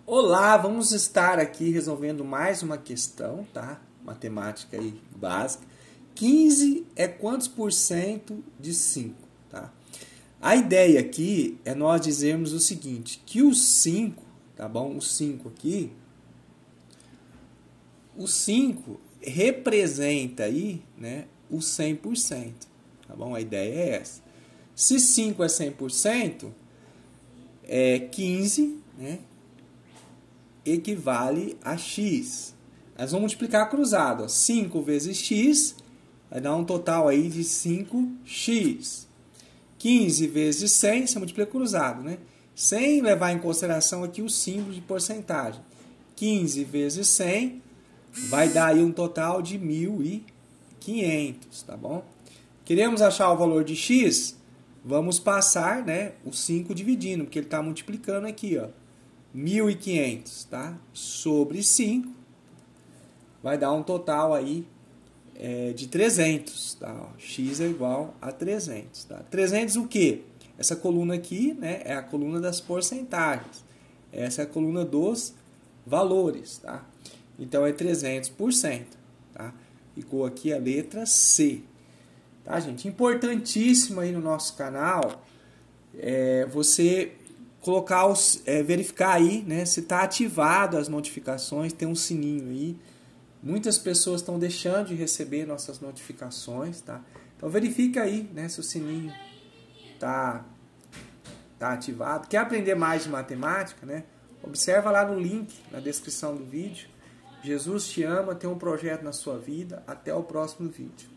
Olá, vamos estar aqui resolvendo mais uma questão, tá? Matemática aí básica. 15 é quantos por cento de 5, tá? A ideia aqui é nós dizermos o seguinte, que o 5, tá bom? O 5 aqui, o 5 representa aí, né, o 100%, tá bom? A ideia é essa. Se 5 é 100%, é 15, né? Equivale a x. Nós vamos multiplicar cruzado. Ó. 5 vezes x vai dar um total aí de 5x. 15 vezes 100, você multiplica cruzado, né? Sem levar em consideração aqui o símbolo de porcentagem. 15 vezes 100 vai dar aí um total de 1.500, tá bom? Queremos achar o valor de x? Vamos passar, né, o 5 dividindo, porque ele está multiplicando aqui, ó. 1.500, tá? Sobre 5 vai dar um total aí de 300, tá? Ó, x é igual a 300, tá? 300 o quê? Essa coluna aqui, né, é a coluna das porcentagens. Essa é a coluna dos valores, tá? Então é 300%, tá? Ficou aqui a letra C. Tá, gente? Importantíssimo aí no nosso canal você colocar verificar aí, né, se está ativado as notificações, tem um sininho aí. Muitas pessoas estão deixando de receber nossas notificações, tá? Então verifica aí, né, se o sininho tá ativado. Quer aprender mais de matemática, né? Observa lá no link na descrição do vídeo. Jesus te ama, tem um projeto na sua vida. Até o próximo vídeo.